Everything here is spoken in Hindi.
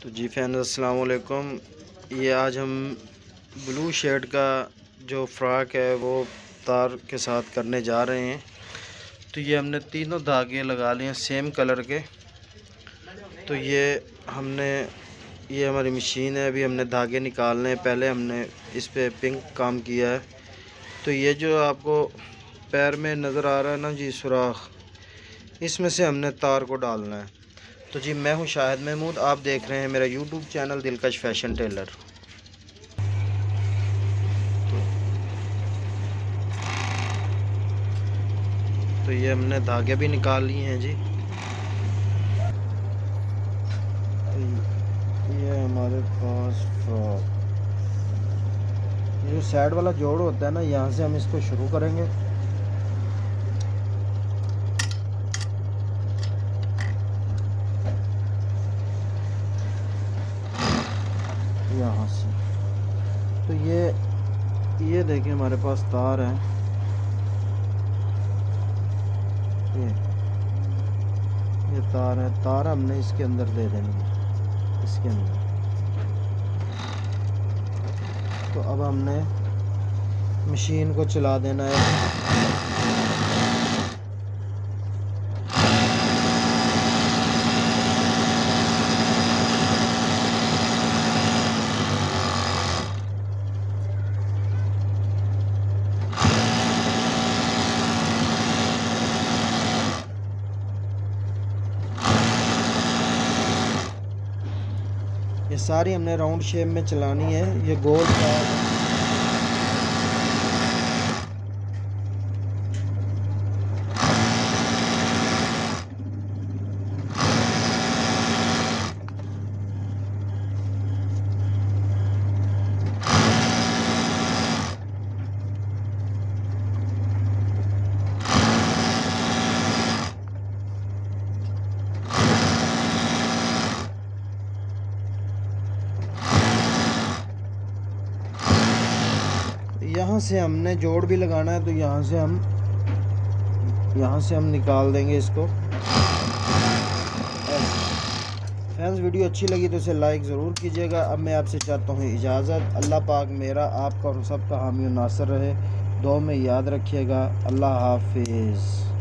तो जी फैन अस्सलाम वालेकुम। ये आज हम ब्लू शेड का जो फ्रॉक है वो तार के साथ करने जा रहे हैं। तो ये हमने तीनों धागे लगा लिए हैं सेम कलर के। तो ये हमारी मशीन है, अभी हमने धागे निकालने हैं। पहले हमने इस पे पिंक काम किया है। तो ये जो आपको पैर में नज़र आ रहा है ना जी सुराख, इसमें से हमने तार को डालना है। तो जी मैं हूं शाहिद महमूद, आप देख रहे हैं मेरा YouTube channel Dilkash fashion tailor. तो ये हमने धागे भी निकाल लिए हैं जी। ये हमारे पास फ्रॉक, ये जो साइड वाला जोड़ होता है ना, यहाँ से हम इसको शुरू करेंगे। यहाँ से तो ये देखिए हमारे पास तार है। ये तार है, तार हमने इसके अंदर दे देनी है, इसके अंदर। तो अब हमने मशीन को चला देना है। ये सारी हमने राउंड शेप में चलानी है। ये गोल तार यहाँ से हमने जोड़ भी लगाना है। तो यहाँ से हम निकाल देंगे इसको। फ्रेंड्स, वीडियो अच्छी लगी तो इसे लाइक ज़रूर कीजिएगा। अब मैं आपसे चाहता हूँ इजाज़त। अल्लाह पाक मेरा, आपका और सबका हामी और नासर रहे। दुआ में याद रखिएगा। अल्लाह हाफिज़।